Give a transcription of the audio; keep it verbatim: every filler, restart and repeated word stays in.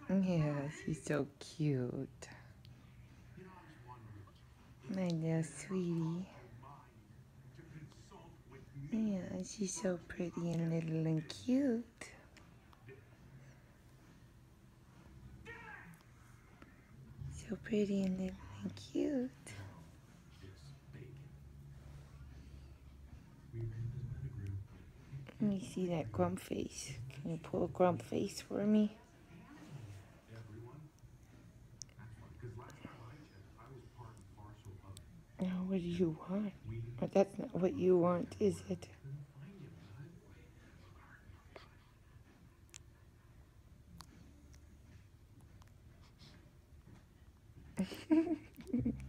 Yeah, she's so cute. My little sweetie. Yeah, she's so pretty and little and cute. So pretty and little and cute. Let me see that grump face. Can you pull a grump face for me? Now, what do you want? But that's not what you want, is it?